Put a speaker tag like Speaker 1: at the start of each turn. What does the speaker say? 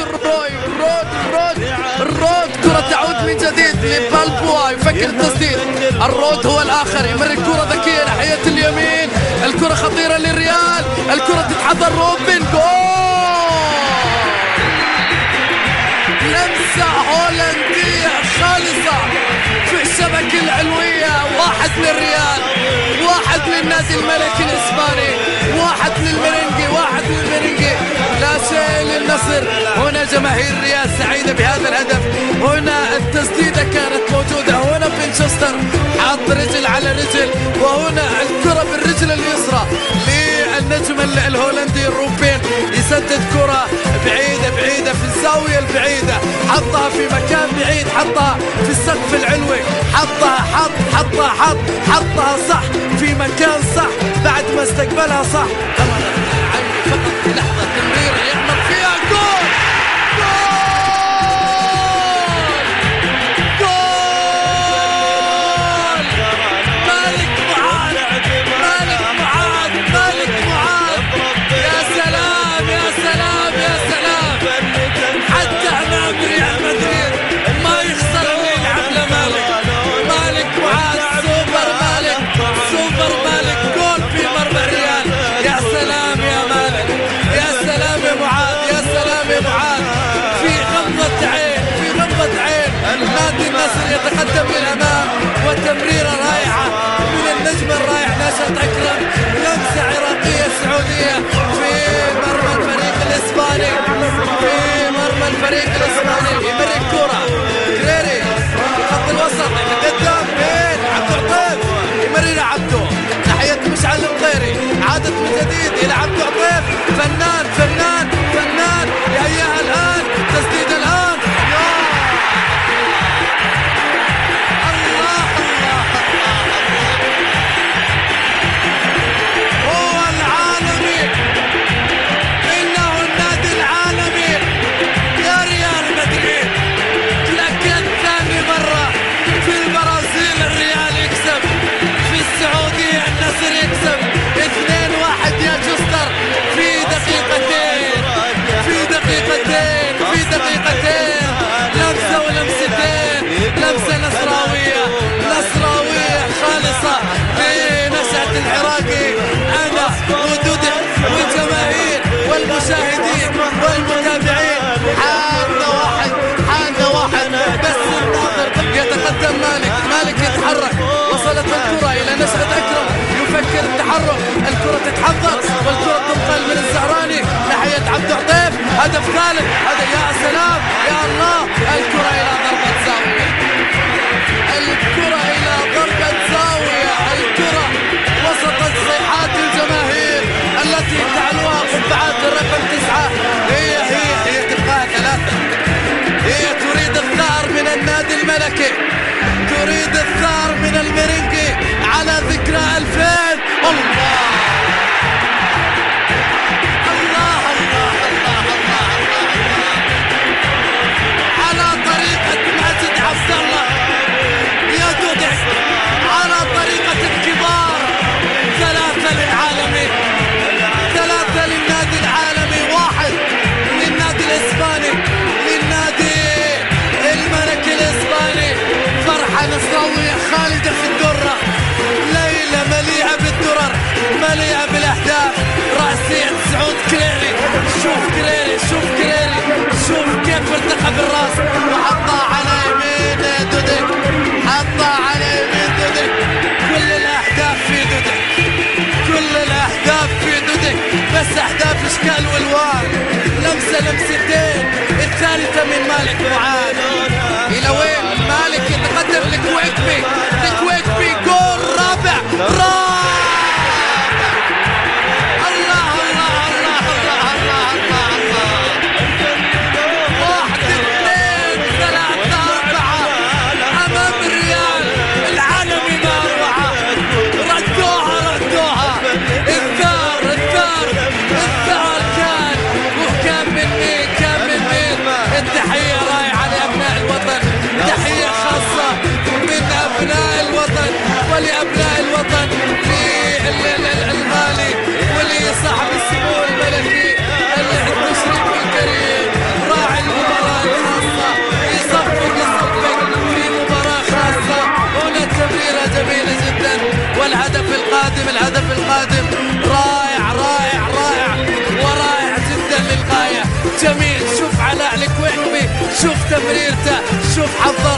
Speaker 1: الرود كرة تعود من جديد لبالبوا، يفكر التسديد. الرود هو الآخر، يمر الكرة ذكية ناحية اليمين، الكرة خطيرة للريال، الكرة تتحضر روبن، جول! لمسة هولندية خالصة في الشبكة العلوية. 1 للريال، 1 للنادي الملكي الإسباني، 1 للمرنجي، 1 للمرنجي، لا شيء للنصر. هنا جماهير الريال سعيدة بهذا الهدف. هنا التسديدة كانت موجودة، هنا فينشستر حط رجل على رجل، وهنا الكرة بالرجل اليسرى للنجم الهولندي روبن، يسدد كرة بعيدة بعيدة في الزاوية البعيدة، حطها في مكان بعيد، حطها في السقف العلوي، حطها صح في مكان صح بعد ما استقبلها صح. فقط لحظة تمرير يعمل فيها جول! مالك معاذ، يا سلام يا سلام يا سلام! حتى امام ريال مدريد ما يخسر اللي يلعب لمالك. مالك معاذ، سوبر مالك، جول في مرمى الريال. يا سلام يا مالك، يا سلام يا معاذ، يا سلام يا معاذ! في غمضة عين نادي النصر يتقدم للأمام، وتمريرة رائعة من النجم الرائع ناشط أكرم، لمسة عراقية سعودية في مرمى الفريق الإسباني، يمر الكرة كريري خط الوسط يتقدم بين عبد العطيف، يمر إلى عبده ناحية مشعل القيري، عادت من جديد إلى عبد العطيف، فنان يهيئها الآن، تسديد الآن، هو العالمي، إنه النادي العالمي يا ريال مدريد. لكن ثاني مرة في البرازيل الريال يكسب، في السعودية النصر يكسب 2-1 يا جستر في دقيقتين، لمسة ولمستين، لمسة نصراوية خالصة لنشأة العراقي. أنا ودودع والجماهير والمشاهدين والمتابعين حان واحد بس الناظر. يتقدم مالك يتحرك، وصلت الكرة إلى نشأة أكرم، يفكر التحرك، الكرة تتحضر والكرة تنقل من الزهراني ناحية عبد العطيف، هدف ثالث، هذا يا سلام يا الله! الكرة إلى ضربة زاوية، الكرة وسط صيحات الجماهير التي تعلوها قبعات الرقم 9. هي تبقى 3. هي تريد الثار من النادي الملكي، تريد الثار من المرنجي على ذكرى 2000. على طريقة ماجد عبد الله يا دودع، على طريقة الكبار، 3 للعالمي، 3 للنادي العالمي، 1 للنادي الإسباني، للنادي الملكي الإسباني. فرحة نصراوية خالدة في الدرة، ليلة مليئة بالدرر، مليئة بالأهداف، رأسية سعود كريري. شوف كيف التقى بالراس وحطها على يمين دودك، كل الأهداف في دودك، بس أهداف إشكال والوان. لمستين، الثالثة من مالك معاذ. إلى وين مالك يتقدم لكويكبي، جول رابع. الله 1 2 3 4 أمام الريال العالمي، ما أروعة! ردوها الثار كان من مين؟ التحية رائعة لأبناء الوطن، تحية خاصة من أبناء الوطن. نشوف حظ